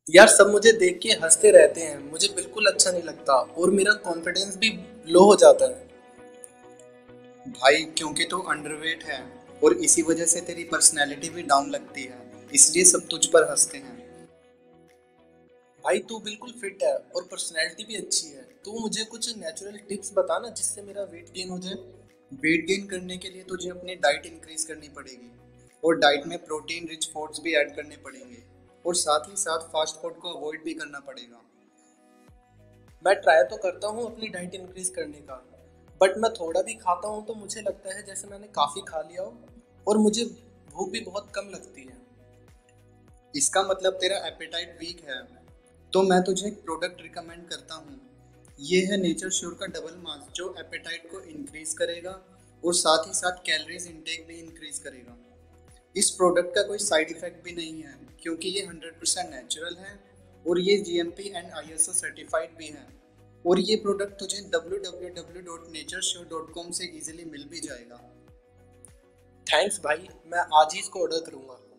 यार सब मुझे देख के हंसते रहते हैं, मुझे बिल्कुल अच्छा नहीं लगता और मेरा कॉन्फिडेंस भी लो हो जाता है। भाई क्योंकि तू अंडरवेट है और इसी वजह से तेरी पर्सनैलिटी भी डाउन लगती है, इसलिए सब तुझ पर हंसते हैं। भाई तू बिल्कुल फिट है और पर्सनैलिटी भी अच्छी है। तू मुझे कुछ नेचुरल टिप्स बता ना जिससे मेरा वेट गेन हो जाए। वेट गेन करने के लिए तुझे अपनी डाइट इंक्रीज करनी पड़ेगी और डाइट में प्रोटीन रिच फूड्स भी ऐड करने पड़ेंगे और साथ ही साथ फास्ट फूड को अवॉइड भी करना पड़ेगा। मैं ट्राई तो करता हूँ अपनी डाइट इंक्रीज करने का, बट मैं थोड़ा भी खाता हूँ तो मुझे लगता है जैसे मैंने काफ़ी खा लिया हो और मुझे भूख भी बहुत कम लगती है। इसका मतलब तेरा एपेटाइट वीक है। तो मैं तुझे एक प्रोडक्ट रिकमेंड करता हूँ। ये है नेचर श्योर का डबल मास जो एपेटाइट को इंक्रीज करेगा और साथ ही साथ कैलोरीज इनटेक भी इंक्रीज करेगा। इस प्रोडक्ट का कोई साइड इफेक्ट भी नहीं है क्योंकि ये 100% नेचुरल है और ये जीएमपी एंड आईएसओ सर्टिफाइड भी है। और ये प्रोडक्ट तुझे www.naturesure.com से इजीली मिल भी जाएगा। थैंक्स भाई, मैं आज ही इसको ऑर्डर करूँगा।